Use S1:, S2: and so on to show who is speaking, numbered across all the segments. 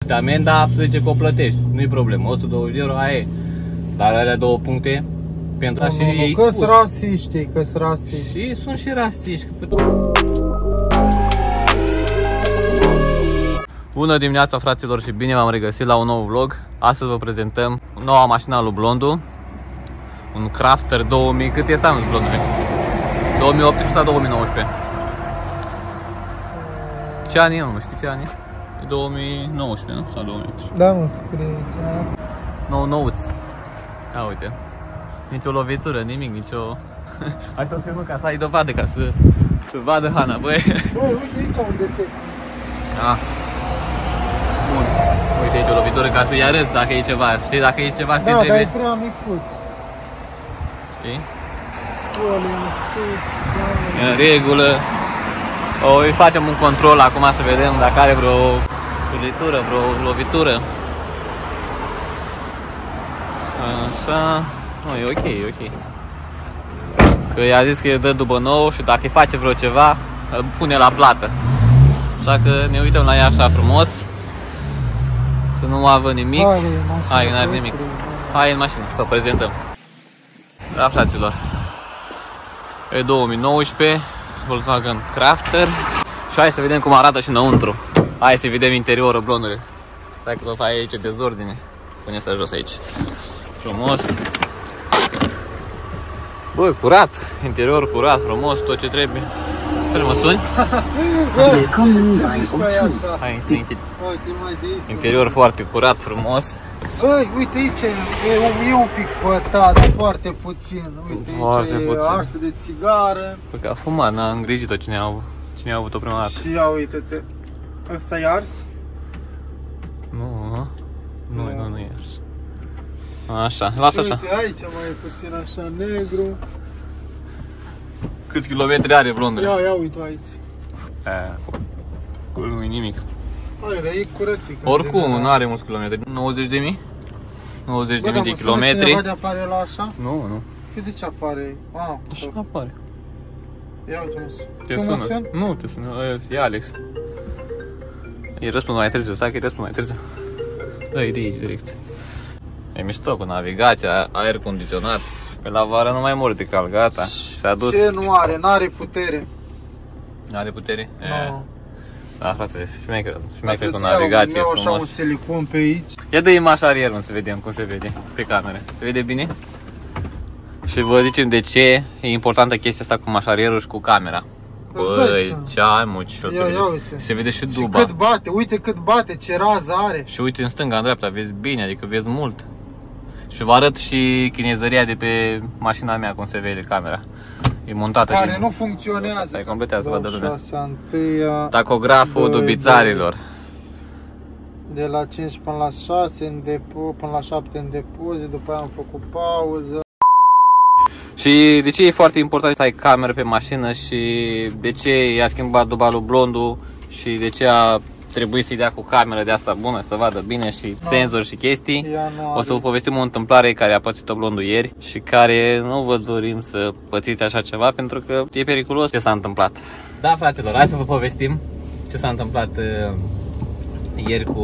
S1: plătește amenda, să zice că o plătești, nu-i problemă, 120 de euro, aia e. Dar alea 2 puncte, pentru așa ei
S2: că-s rasiști, că-s rasiști.
S1: Și sunt și rasiști. Bună dimineața, fraților, și bine v-am regăsit la un nou vlog. Astăzi vă prezentăm noua mașină lui Blondu, un Crafter 2000, cât este anul Blondu? 2018 sau 2019? Ce ani e, nu știi ce ani e? 2019, nu? Sau 2018?
S2: Da, mă, scrie aici.
S1: Nou nouț. Da, uite. Nici o lovitură, nimic, nicio... Hai să-l filmăm ca să ai dovadă, ca să vadă Hana, băi.
S2: Băi, uite aici un defect.
S1: Ah. Bun. Uite aici o lovitură ca să-i arăți dacă e ceva. Știi, dacă e ceva, știi,
S2: da,
S1: trebuie...
S2: dar e prea micuț.
S1: Știi?
S2: Sus,
S1: în regulă. Îi facem un control acum să vedem dacă are vreo tulitură, vreo lovitură. Așa. Nu, e ok, e ok. Că i-a zis că îi dă după nou și dacă îi face vreo ceva, îl pune la plată. Așa că ne uităm la ea așa frumos. Să nu avă nimic. Hai, n-are nimic. Hai în mașină, să o prezentăm. Da, fraților. E 2019, Volkswagen Crafter. Și hai să vedem cum arată și înăuntru. Hai să vedem interiorul, Blondule. Stai că o faci aici dezordine. Pune să jos aici. Frumos. Băi, curat. Interior curat, frumos, tot ce trebuie. Fel mă suni? Hai, închid. Interior foarte curat, frumos.
S2: Băi, uite aici, e un pic pătat, foarte puțin. Uite
S1: foarte
S2: aici,
S1: puțin.
S2: arsă de țigară.
S1: Păi că a fumat, n-a îngrijit-o cine a avut-o prima dată.
S2: Și ia uite-te, ăsta e ars?
S1: Nu, nu e ars. Așa, lasă așa.
S2: Uite aici mai e puțin așa negru.
S1: Câți kilometri are, Blondule?
S2: Ia uite aici.
S1: Nu-i nimic.
S2: Hai, dar e curățică.
S1: Oricum, nu are mulți kilometri. 90.000? 90.000 de kilometri.
S2: Bă, apare la așa?
S1: Nu.
S2: Păi de ce apare?
S1: Așa apare.
S2: Ia uite, mă.
S1: Te sună? Nu, te sună. E Alex. Îi răspund mai târziu, stai că îi răspund mai târziu. Dă-i de aici direct. E mișto cu navigația, aer condiționat. Pe la vară nu mai mor de cal, gata. S-a dus.
S2: Ce nu are? N-are putere.
S1: N-are putere?
S2: Nu.
S1: Da, frate, șmecher cu navigație, frumos.
S2: Așa un silicon pe aici.
S1: Ia dă-i mașarierul să vedem cum se vede pe cameră. Se vede bine? Și vă zicem de ce e importantă chestia asta cu mașarierul și cu camera. Băi, ce ai, mă, se vede și duba.
S2: Și cât bate, uite cât bate, ce rază are.
S1: Și uite în stânga, în dreapta, vezi bine, adică vezi mult. Și vă arăt și chinezăria de pe mașina mea, cum se vede camera. E montată.
S2: Care nu funcționează.
S1: Stai, completează, vadă lumea.
S2: Tacograful
S1: dubițarilor.
S2: De la 5 până la 6 în depo, până la 7 în depozit, după aia am făcut pauză.
S1: Și de ce e foarte important să ai cameră pe mașină și de ce i-a schimbat duba lui Blondu și de ce a trebuit să-i dea cu cameră de asta bună, să vadă bine și senzori și chestii. O să vă povestim o întâmplare care a pățit-o Blondu ieri și care nu vă dorim să pățiți așa ceva pentru că e periculos ce s-a întâmplat. Da, fraților, hai să vă povestim ce s-a întâmplat ieri cu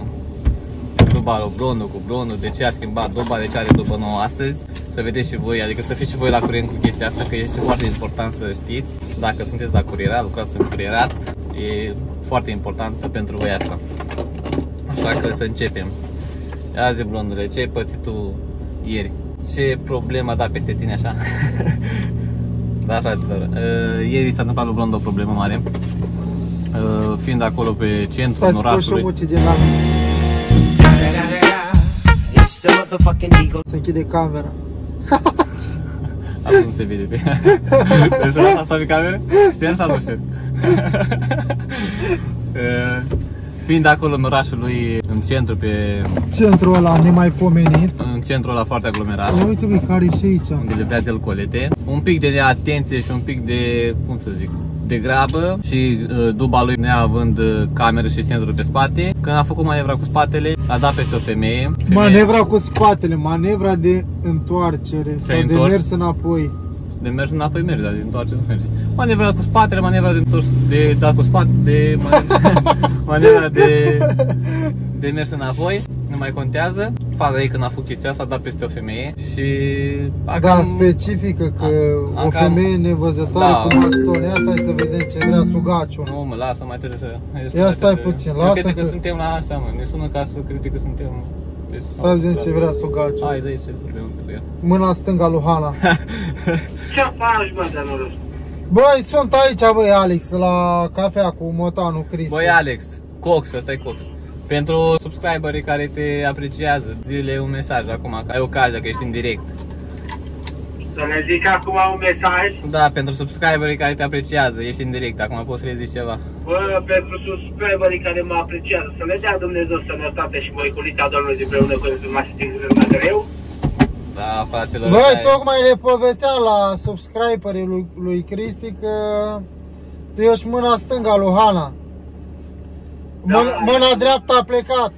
S1: duba lui Blondu, cu Blondu, de ce a schimbat duba, de ce are dubă nouă astăzi. Să vedeți și voi, adică să fiți și voi la curent cu chestia asta, că este foarte important să știți. Dacă sunteți la curierat, lucrați în curierat, e foarte important pentru voi asta. Așa că să începem. Ia zi, Blondule, ce ai pățit tu ieri? Ce problemă a dat peste tine așa? Da, fraților, ieri s-a întâmplat lui Blondu o problemă mare. Fiind acolo pe centru, în orașului.
S2: Se închide camera.
S1: Acum nu se vede pe Vrei să las asta pe cameră? Știam sau nu știu? Fiind acolo în orașul lui, în centru, pe...
S2: Centrul ăla nemaipomenit.
S1: În centrul ăla foarte aglomerat.
S2: Ia uite, băi, care e și aici.
S1: Unde livrează el colete. Un pic de neatenție și un pic de, cum să zic, de grabă. Și duba lui neavând cameră și senzorul pe spate. Când a făcut manevra cu spatele, a dat peste o femeie.
S2: Manevra cu spatele, manevra de întoarcere sau de mers înapoi.
S1: De mers înapoi merge, dar de întoarce nu merge. Manevra cu spatele, manevra de întors, de dat cu spate, de manevra de mers înapoi, nu mai contează. Faza ei când a făcut chestia asta, a dat peste o femeie și...
S2: Da, specifică că o femeie nevăzătoare cu baston. Ia stai să vedem ce vrea sugaciul.
S1: Nu mă, lasă, mai trebuie să...
S2: Ia stai puțin, lasă
S1: că... Cred că suntem la asta, mă, ne sună ca să crede că suntem...
S2: Stai vedem ce vrea sugaciul.
S1: Hai, dă-i să vorbim un pic cu el.
S2: Mâna stângă lui Hana.
S3: Ce faci, bă, de noroc?
S2: Băi, sunt aici, băi, Alex, la cafea cu motanul Cristi.
S1: Băi, Alex, Cox, ăsta e Cox. Pentru subscriberii care te apreciază, zi-le un mesaj acum, că ai ocazia, că ești în direct.
S3: Să ne zic acum un mesaj?
S1: Da, pentru subscriberii care te apreciază, ești în direct, acum poți să le zici ceva.
S3: Bă, pentru subscriberii care mă apreciază, să le dea Dumnezeu sănătate și măiculița Domnului împreună cu mai greu.
S1: Da, fraților.
S2: Băi, tocmai le povesteam la subscriberii lui Cristi că tu ești mâna stângă lui Hana. Mâna dreaptă a plecat.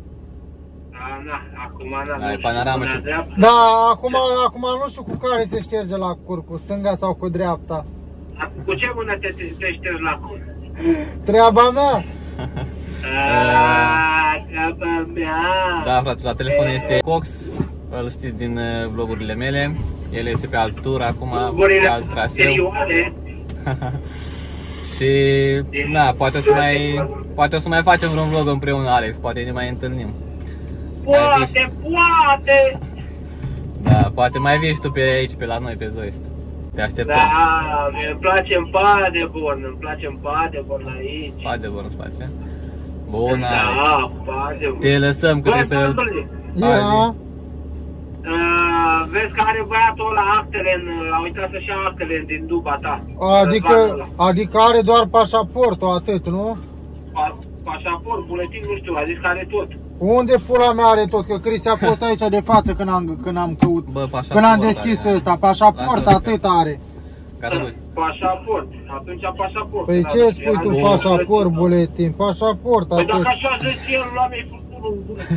S3: Acum
S1: ai panoramă și...
S2: Da, acum nu știu cu care se șterge la cur, cu stânga sau cu dreapta.
S3: Cu ce mână te ștergi la cur?
S2: Treaba mea.
S3: Treaba mea.
S1: Da, frate, la telefon este Cox, îl știți din vlogurile mele. El este pe alt tur acum, pe alt traseu. Și, na, poate o să mai facem vreun vlog împreună, Alex, poate ne mai întâlnim.
S3: Poate!
S1: Da, poate mai vii și tu pe aici, pe la noi, pe Zoist. Te așteptăm.
S3: Da, îmi place în Paderborn, îmi place în Paderborn aici.
S1: Paderborn îți place? Bun,
S3: da,
S1: Alex.
S3: Paderborn.
S1: Te lăsăm, că trebuie să...
S2: Ia.
S3: Vezi că are băiatul ăla actele, a uitat să-și ia actele din duba ta.
S2: Adică are doar pașaportul, atât, nu?
S3: Pașaport, buletin, nu știu, a zis că are tot.
S2: Unde pula mea are tot? Că Cristi a fost aici de față când am căut.
S1: Bă,
S2: când am deschis ăsta, pașaport, atât are.
S3: Pașaport, atunci pașaport.
S2: Păi ce spui tu, pașaport, buletin, pașaport, atât.
S3: Păi dacă așa zici el, luam-i furtunul în gură.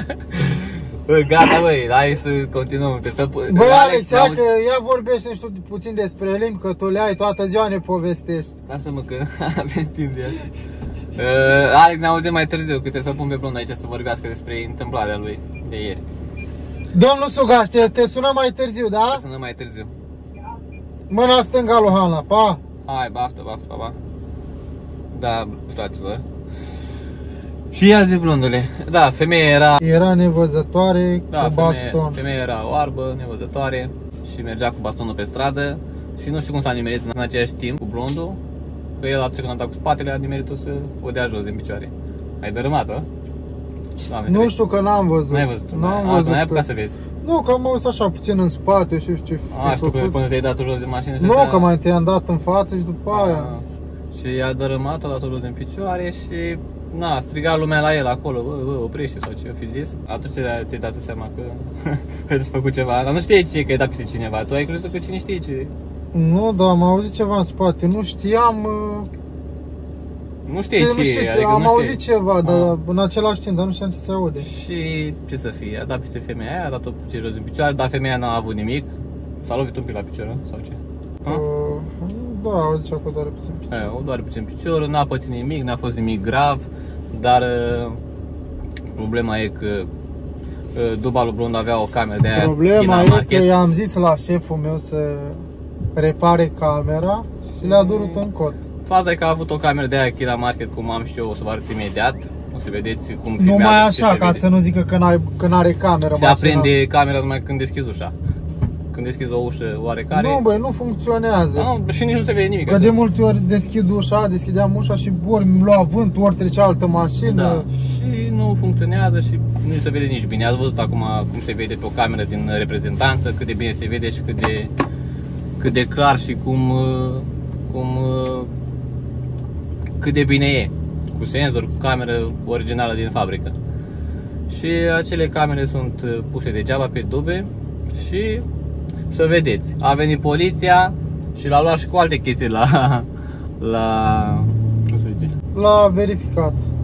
S1: Băi, gata, băi, hai să continuăm.
S2: Băi, Alex, ia vorbește, nu știu, puțin despre limbi, că tu le ai, toată ziua ne povestești.
S1: Lasă-mă că avem timp de asta. Alex, ne auzim mai târziu, că trebuie să pun pe blond aici să vorbească despre întâmplarea lui de ieri.
S2: Domnul Sugaș, te sunăm mai târziu, da?
S1: Te sunăm mai târziu.
S2: Mâna stânga lui Hana, pa!
S1: Hai, baftă, pa. Da, fraților. Și ia zi, blondule. Da, femeia
S2: era nevăzătoare,
S1: da,
S2: cu baston.
S1: Femeia era oarbă, nevăzătoare și mergea cu bastonul pe stradă. Și nu știu cum s-a nimerit în același timp cu blondul, că el atunci când a dat cu spatele a nimerit-o să o dea jos din picioare. Ai dărâmat-o?
S2: Nu știu, că n-am văzut.
S1: N-ai văzut? N-ai apucat să vezi?
S2: Nu, că am auzit așa puțin în spate și ce
S1: știu că până te-ai dat jos din mașină.
S2: Nu, că mai te-am dat în față și după aia.
S1: Și i-a dărâmat-o, a dat-o jos din picioare și... Na, striga lumea la el acolo, bă, oprește sau ce o fi zis. Atunci ți-ai dat seama că ai făcut ceva, dar nu știai ce, că ai dat peste cineva. Tu ai crezut că cine știe ce...
S2: Nu, da, am auzit ceva în spate, nu știam...
S1: Nu știi ce, adică
S2: am auzit ceva, dar în același timp, dar nu știam ce se aude.
S1: Și ce să fie, a dat peste femeia aia, a dat-o puțin jos din picioare, dar femeia n-a avut nimic. S-a lovit un pic la picior, sau ce?
S2: Da, au zis că doare puțin picior.
S1: O doare puțin piciorul, n-a pățit nimic, n-a fost nimic grav, dar problema e că duba lui Blond avea o cameră de aia.
S2: Problema e că i-am zis la șeful meu să repare camera și le-a durut în cot.
S1: Faza e că a avut o cameră de aia China Market, cum am și eu, o să vă arăt imediat. O să vedeți cum filmează.
S2: Numai așa, ca să nu zică că n-are cameră.
S1: Se aprinde camera numai când deschizi ușa. Când deschizi o ușă oarecare.
S2: Nu, băi, nu funcționează.
S1: Nu, și nici nu se vede nimic.
S2: Că de multe ori deschideam ușa și ori îmi lua vânt, ori trecea altă mașină.
S1: Da, și nu funcționează și nu se vede nici bine. Ați văzut acum cum se vede pe o cameră din reprezentanță, cât de bine se vede și cât de clar și cât de bine e. Cu senzor, cu cameră originală din fabrică. Și acele camere sunt puse degeaba pe dube și să vedeți, a venit poliția și l-a luat și cu alte chestii la cum se zice?
S2: La verificat.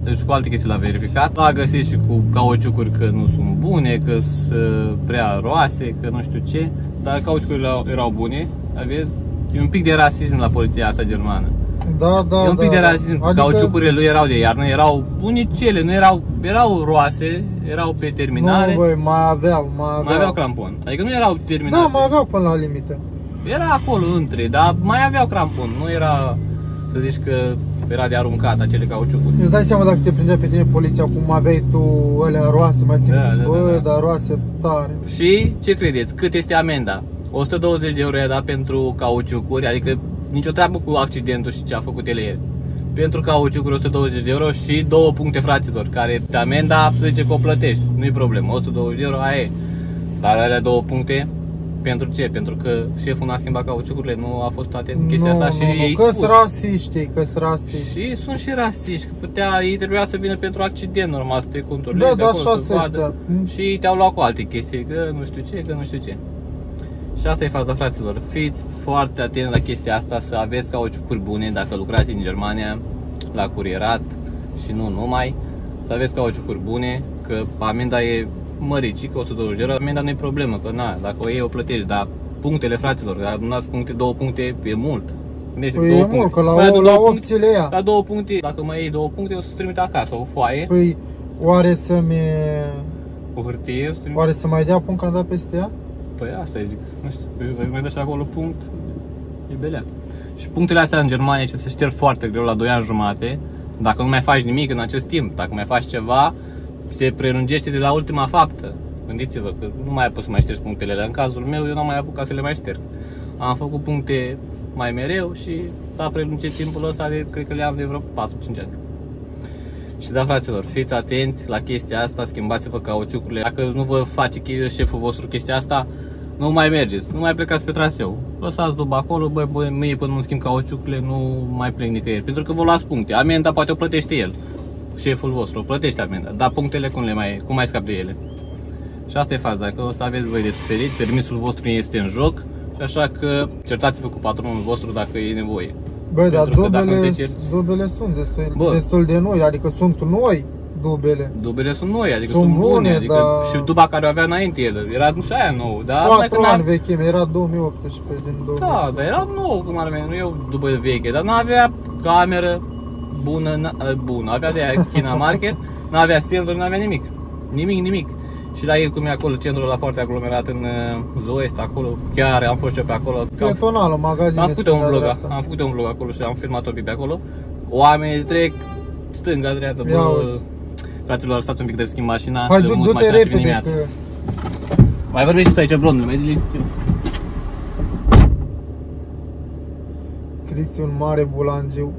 S1: Deci cu alte chestii l-a verificat. A găsit și cu cauciucuri că nu sunt bune, că sunt prea roase, că nu știu ce. Dar cauciucurile erau bune. Aveți? E un pic de rasism la poliția asta germană.
S2: Da, da,
S1: e un pic de rasism.
S2: Adică...
S1: Cauciucurile lui erau de iarnă, erau bunicele, nu erau roase, erau pe terminare.
S2: Nu, băi, mai aveau.
S1: Mai aveau crampon. Adică nu erau terminate.
S2: Da, mai aveau până la limită.
S1: Era acolo între, dar mai aveau crampon. Nu era, să zici că era de aruncat acele cauciucuri.
S2: Îți dai seama dacă te prindea pe tine poliția cum aveai tu alea roase, mai țin bă, dar roase tare.
S1: Și ce credeți? Cât este amenda? 120 de euro i-a dat pentru cauciucuri, adică nicio treabă cu accidentul și ce a făcut el. Pentru cauciucuri 120 de euro și 2 puncte, fraților, care pe amenda se zice că o plătești, nu-i problemă, 120 de euro, aia e. Dar alea 2 puncte, pentru ce? Pentru că șeful n-a schimbat cauciucurile, nu a fost atent chestia asta și ei
S2: că-s rasiști, că-s rasiști.
S1: Și sunt și rasiști, că ei trebuia să vină pentru accident normal, să te controlezi
S2: da,
S1: de acolo, să vadă.
S2: ăștia.
S1: Și te-au luat cu alte chestii, că nu știu ce, că nu știu ce. Și asta e faza, fraților, fiți foarte atenți la chestia asta, să aveți cauciucuri bune dacă lucrați în Germania, la curierat și nu numai. Să aveți cauciucuri bune, că amenda e mărici, că 120 de euro, amenda nu e problemă, că na, dacă o iei o plătești, dar punctele, fraților, dacă adunați puncte, 2 puncte e mult.
S2: Păi e mult, că la opțiile ea.
S1: La 2 puncte, dacă mai iei 2 puncte, o să-ți trimite acasă o foaie.
S2: Păi, oare să-mi...
S1: O hârtie, o să trimite.
S2: Oare să mai dea punct când am dat peste ea?
S1: Păi asta e, zic, nu știu, dacă mai dă și acolo punct, e belea. Și punctele astea în Germania ce se șterg foarte greu la 2 ani jumate, dacă nu mai faci nimic în acest timp, dacă mai faci ceva, se prelungește de la ultima faptă. Gândiți-vă că nu mai apoi să mai ștergi punctele alea. În cazul meu, eu n-am mai apucat să le mai șterg. Am făcut puncte mai mereu și s-a prelungit timpul ăsta de, cred că le am de vreo 4-5 ani. Și da, fraților, fiți atenți la chestia asta, schimbați-vă cauciucurile. Dacă nu vă face șeful vostru chestia asta, nu mai mergeți, nu mai plecați pe traseu. Lăsați după acolo, băi, mie până nu schimb cauciucurile, nu mai plec nicăieri. Pentru că vă luați puncte. Amenda poate o plătește el, șeful vostru, o plătește amenda. Dar punctele cum mai scap de ele? Și asta e faza, că o să aveți voi de suferit, permisul vostru este în joc. Și așa că certați-vă cu patronul vostru dacă e nevoie.
S2: Băi, dar dubele sunt destul de noi, adică sunt noi dubele.
S1: Dubele sunt noi, adică sunt bune, adică da. Și duba care o avea înainte el, era nu și aia nouă, dar
S2: 4 ani vechime, era 2018 din 2018.
S1: Da, dar era nou, cum ar veni, nu e o dubă veche, dar nu avea cameră bună, avea de aia China Market, nu avea senzor, nu avea nimic. Nimic. Și la el cum e acolo centrul ăla foarte aglomerat în Zoest, acolo, chiar am fost și eu pe acolo.
S2: Pietonală, magazin.
S1: Am făcut un vlog acolo și am filmat-o pe acolo. Oamenii trec stânga, dreapta, fraților, stați un pic de schimb mașina.
S2: Hai, du-te repede că...
S1: Mai vorbești și tu aici, blondul, mai zi-le.
S2: Cristi, un mare bulangiu.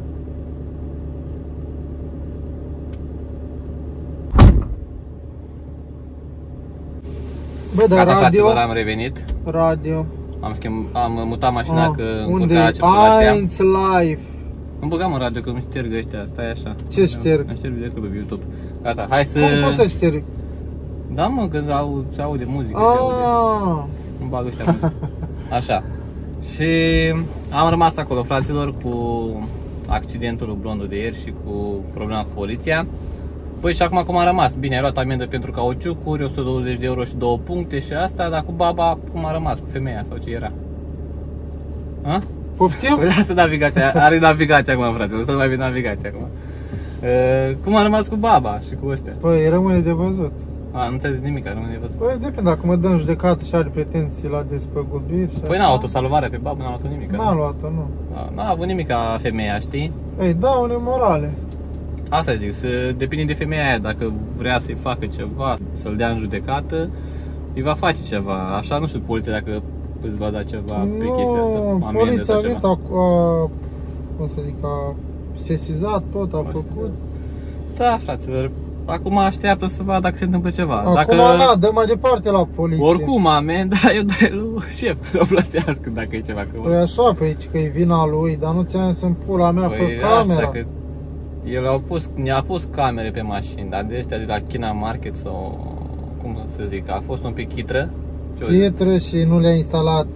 S2: Bă, dar
S1: gata,
S2: radio...
S1: fraților, am revenit.
S2: Radio.
S1: Am mutat mașina că
S2: unde e? Eins Live.
S1: Îmi băgam în radio că îmi șterg ăștia, stai așa.
S2: Ce șterg?
S1: Îmi șterg video pe YouTube. Gata, hai să...
S2: Cum poți să șterg?
S1: Da, mă, că se aude muzică, îmi bag ăștia muzică. Așa. Și am rămas acolo, fraților, cu accidentul lui Blondu de ieri și cu problema cu poliția. Păi și acum cum a rămas? Bine, ai luat amendă pentru cauciucuri, 120 de euro și 2 puncte și asta, dar cu baba cum a rămas? Cu femeia sau ce era? Ha?
S2: Poftim?
S1: Păi lasă navigația, are navigația acum, frate, o să mai vin navigația acum. Cum a rămas cu baba și cu astea?
S2: Păi rămâne de văzut.
S1: A, nu ți-a zis nimic, rămâne de văzut.
S2: Păi depinde, dacă mă dă în judecată și are pretenții la despăgubiri și
S1: păi n-a luat o salvare pe babă, n-a luat nimic.
S2: N-a luat-o, nu.
S1: N-a avut nimic ca femeia, știi?
S2: Ei, daune morale.
S1: Asta zic, depinde de femeia aia, dacă vrea să-i facă ceva, să-l dea în judecată, îi va face ceva. Așa nu știu poliția dacă îți va da ceva pe chestia asta.
S2: Poliția a venit, cum să zic, a sesizat tot, a făcut.
S1: Da, fraților, acum așteaptă să vadă dacă se întâmplă ceva.
S2: Acum dă mai departe la poliție.
S1: Oricum, amenda, eu dai lui șef să o plătească dacă e ceva.
S2: Păi așa, pe că e vina lui, dar nu ți-am să-mi pula mea, fă camera.
S1: El ne-a pus camere pe mașini, dar de astea de la China Market sau, cum să zic, a fost un pic chitră.
S2: Chitră și nu le-a instalat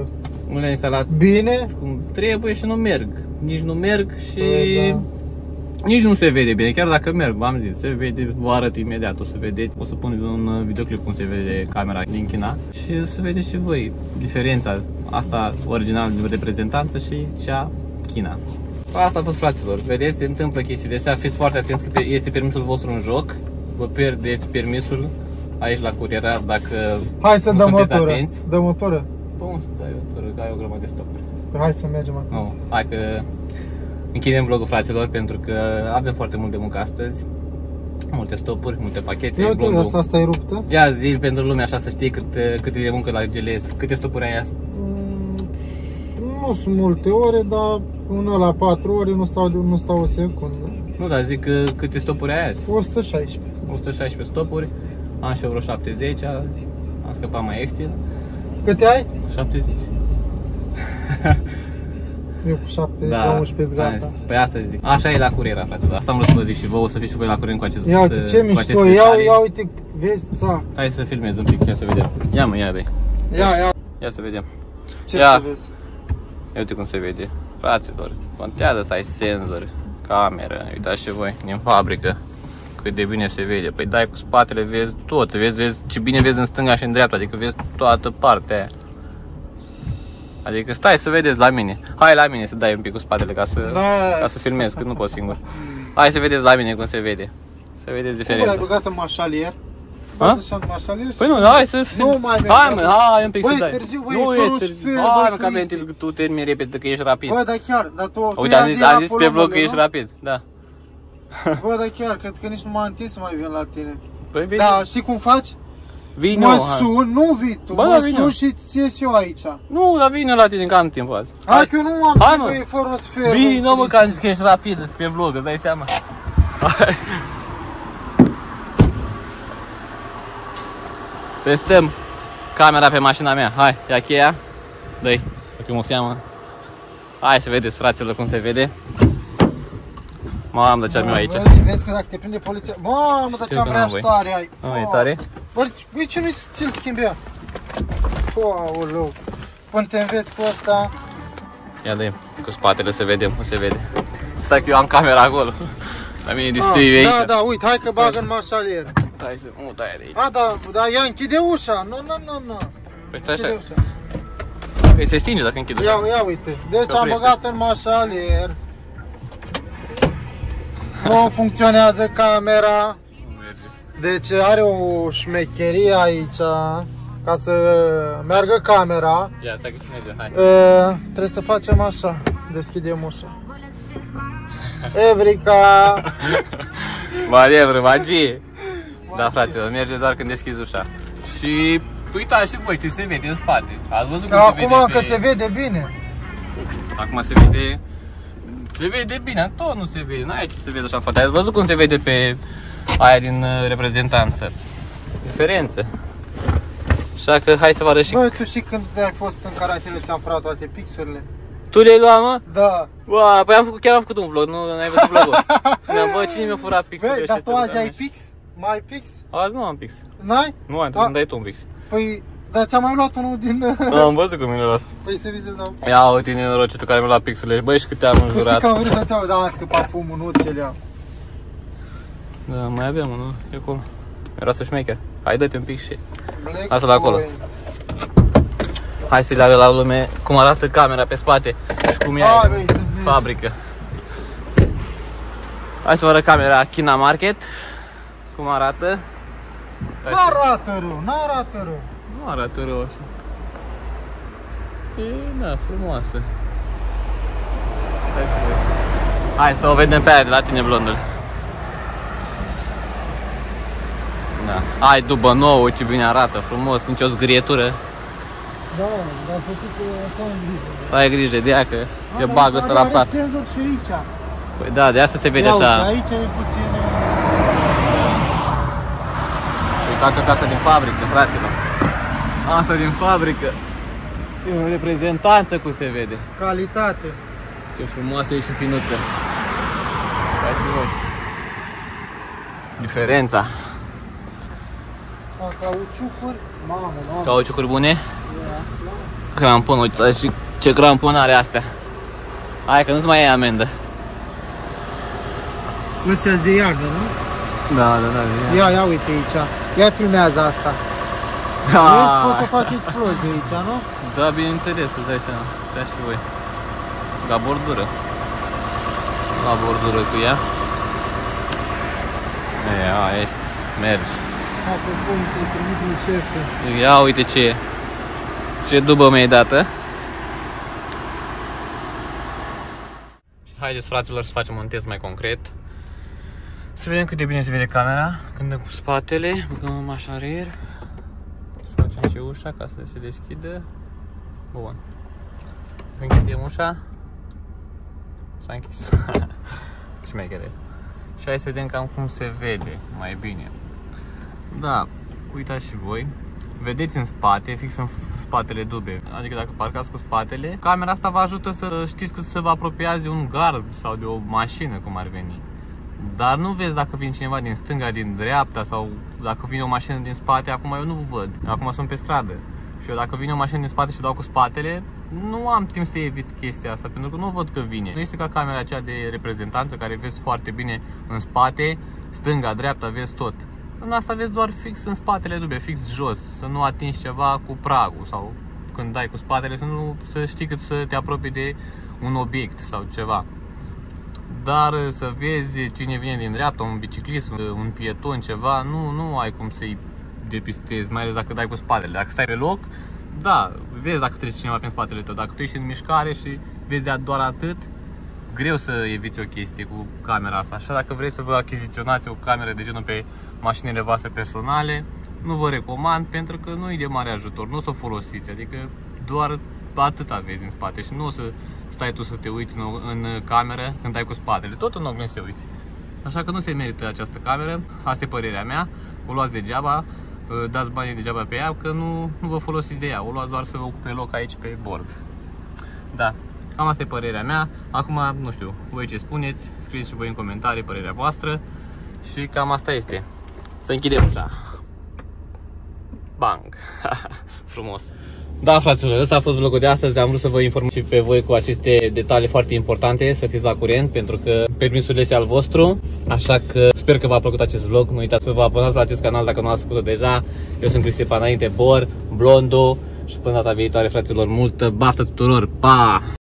S1: bine cum trebuie și nu merg. Nici nu merg și Nici nu se vede bine, chiar dacă merg, am zis, se vede, vă arăt imediat, o să vedeți. O să pun un videoclip cum se vede camera din China și să vedeți și voi diferența asta original de reprezentanță și cea China. Asta a fost, fraților, vedeți, se întâmplă chestii de astea, fiți foarte atenți că este permisul vostru în joc, vă pierdeți permisul aici la curierar dacă
S2: hai să
S1: nu
S2: dăm
S1: sunteți
S2: motoră.
S1: atenți.
S2: Dăm motoră.
S1: Bun, să dai motoră, că ai o grămadă de stopuri.
S2: Hai să mergem acum.
S1: Nu, hai că închidem vlogul, fraților, pentru că avem foarte mult de muncă astăzi. Multe stopuri, multe pachete.
S2: Ia uite, asta e ruptă.
S1: Ia zi pentru lume așa să știi cât de muncă la GLS. Câte stopuri ai astăzi?
S2: Nu sunt multe ore, dar una la 4 ore nu stau o secundă.
S1: Nu, dar zic câte stopuri ai azi?
S2: 116.
S1: 116 stopuri. Am și eu vreo 70 azi. Am scăpat mai ieftin.
S2: Câte ai?
S1: 70.
S2: Eu cu 70,
S1: Da,
S2: 11 gata.
S1: Păi asta zic. Așa e la curiera, fraților. Asta am vrut să vă zic și vouă, să fiți și voi la curent cu acest.
S2: Ia uite, ce mișto, ia uite, vezi, ța.
S1: Hai să filmez un pic, ia să vedem. Ia mă, ia. Ia să vedem.
S2: Ce să vezi?
S1: Ia uite cum se vede. Fraților, contează să ai senzori, cameră, uitați și voi, din fabrică. Cât de bine se vede. Păi dai cu spatele, vezi tot, vezi ce bine vezi în stânga și în dreapta, adică vezi toată partea aia. Adică stai să vedeți la mine. Hai la mine să dai un pic cu spatele ca să filmez, că nu pot singur. Hai să vedeți la mine cum se vede. Să vedeți diferența.
S2: Ai băgat în mașalier?
S1: Păi nu, hai să
S2: nu mai merg.
S1: Hai mă, hai un pic să dai.
S2: Nu e târziu.
S1: Hai mă, că tu termini repede, că ești rapid.
S2: Bă, dar chiar, dar tu
S1: uite, am zis pe vlog că ești rapid, da.
S2: Bă, dar chiar, cred că nici nu m-am întins să mai vin la tine.
S1: Păi vine.
S2: Da, știi cum faci?
S1: Vine
S2: mă sun, nu vii tu, mă sun și ți ies eu aici.
S1: Nu, dar vine la tine că am timp azi.
S2: Hai că eu nu am timp, băi, fără o sferă.
S1: Vine, mă, că am zis că ești rapid pe vlog, îți dai seama. Hai. Testăm camera pe mașina mea. Hai, ia cheia. Dă-i, uite cum o seamă. Hai să vedeți, fraților, cum se vede. Mamă, de ce-am eu aici.
S2: Vezi că dacă te prinde poliția... Mamă, de ce-am vrea tare ai.
S1: E tare?
S2: Băi, ce nu-i ți-l schimbi ea? Aoleu. Până te înveți cu asta...
S1: Ia dă-i, cu spatele să vedem cum se vede. Stai că eu am camera acolo. La mine display-ul aici.
S2: Da, da, uite, hai că bag în mașalier.
S1: Hai să mut aia de aici.
S2: Da, ia închide ușa. Nu.
S1: Păi stai așa. Păi se stinge dacă închid ușa.
S2: Ia uite. Deci am băgat în mașalier. Nu funcționează camera. Deci are o șmecherie aici. Ca să meargă camera.
S1: Ia, stai că filmeze, hai.
S2: Trebuie să facem așa. Deschidem ușa. Evrica!
S1: Manevră, magie! Da, fraților, merge doar când deschizi ușa. Și uitați și voi ce se vede în spate. Ați văzut cum se vede?
S2: Acum că se vede bine.
S1: Acum se vede... Se vede bine, tot nu se vede, n-ai ce să vezi așa în față. Ați văzut cum se vede pe aia din reprezentanță. Diferență. Așa că hai să vă arăt și...
S2: Băi, tu știi când ai fost în Caracele, ți-am furat toate pixurile?
S1: Tu le-ai luat, mă?
S2: Da.
S1: Wow, păi chiar am făcut un vlog, nu ai văzut vlogul. Spuneam, bă, cine mi-a furat pixurile?
S2: Băi, dar tu azi ai pix? Mai ai pix?
S1: Azi nu am pix.
S2: N-ai?
S1: Nu am, trebuie să-mi dai tu un pix.
S2: Păi, dar ți-am mai luat unul din...
S1: Am văzut cum mi l-a luat.
S2: Păi să vi se dau.
S1: Ia uite, nenorocitul care mi-a luat pixurile. Băi, și câte am înjurat.
S2: Tu știi că am vrut să-ți iau, da, am că parfumul nu ți-l iau.
S1: Da, mai avem unul, e acolo. Era să șmecher. Hai, dă-te un pic și... Lasă-l acolo. Hai să-i le arăt la lume cum arată camera pe spate și cum e fabrică. Hai să vă arăt camera China Market. Cum arată.
S2: N-arată rău, n-arată rău.
S1: Nu arată rău așa. E, da, frumoasă. Hai să o vedem pe aia de la tine, blondul. Da. Hai, dubă nouă, ce bine arată, frumos, nicio zgrietură.
S2: Da, dar să știi că să ai grijă.
S1: Să ai grijă de ea, că te bagă ăsta la plat.
S2: Are senzor și aici.
S1: Păi da, de asta se vede așa.
S2: Aici e puțin...
S1: Uitați-o pe asta din fabrică, fraților. Asta din fabrică. E o reprezentanță cum se vede.
S2: Calitate.
S1: Ce frumoasă e și finuță. Hai și voi. Diferența.
S2: Cauciucuri, mamă.
S1: Cauciucuri bune? Crampon, uite și ce crampon are astea. Hai că nu-ți mai iei amendă.
S2: Ăstea de iarnă, nu?
S1: Da.
S2: Ia uite aici. Ia filmează asta. Vezi, pot să fac explozie aici, nu?
S1: Da, bineînțeles, îți dai seama. Da și voi. La bordură. La bordură cu ea. Este. Mergi.
S2: Dacă bun să-i trimit lui șeful.
S1: Ia uite ce dubă mi-ai dată. Haideți, fraților, să facem un test mai concret. Să vedem cât de bine se vede camera când dăm cu spatele. Băgăm așa în rear. Să facem și ușa ca să se deschidă. Bun. Închidem ușa. S-a închis. Șmechere. Și hai să vedem cam cum se vede mai bine. Da, uitați și voi. Vedeți în spate, fix în spatele dube. Adică dacă parcați cu spatele, camera asta vă ajută să știți că să vă apropiați de un gard sau de o mașină, cum ar veni. Dar nu vezi dacă vine cineva din stânga, din dreapta sau dacă vine o mașină din spate. Acum eu nu văd, acum sunt pe stradă. Și eu dacă vine o mașină din spate și dau cu spatele, nu am timp să evit chestia asta, pentru că nu văd că vine. Nu este ca camera aceea de reprezentanță care vezi foarte bine în spate, stânga, dreapta, vezi tot. În asta vezi doar fix în spatele dube, fix jos, să nu atingi ceva cu pragul sau când dai cu spatele să știi cât să te apropii de un obiect sau ceva. Dar să vezi cine vine din dreapta, un biciclist, un pieton, ceva, nu ai cum să-i depistezi, mai ales dacă dai cu spatele. Dacă stai pe loc, da, vezi dacă trece cineva prin spatele tău. Dacă tu ești în mișcare și vezi doar atât, greu să eviți o chestie cu camera asta. Așa, dacă vrei să vă achiziționați o cameră de genul pe mașinile voastre personale, nu vă recomand, pentru că nu e de mare ajutor, nu o să o folosiți, adică doar atât aveți în spate și nu o să stai tu să te uiți în cameră când ai cu spatele, tot în oglindă să te uiți. Așa că nu se merită această cameră, asta e părerea mea, o luați degeaba, dați banii degeaba pe ea, că nu vă folosiți de ea, o luați doar să vă ocupe loc aici pe bord. Da, cam asta e părerea mea, acum nu știu, voi ce spuneți, scrieți și voi în comentarii părerea voastră și cam asta este. Să închidem ușa. Bang! Frumos! Da, fraților, ăsta a fost vlogul de astăzi. Am vrut să vă informez și pe voi cu aceste detalii foarte importante, să fiți la curent, pentru că permisul este al vostru. Așa că sper că v-a plăcut acest vlog. Nu uitați să vă abonați la acest canal dacă nu ați făcut-o deja. Eu sunt Cristi Panaite Bor, Blondo, și până data viitoare, fraților, multă baftă tuturor. Pa!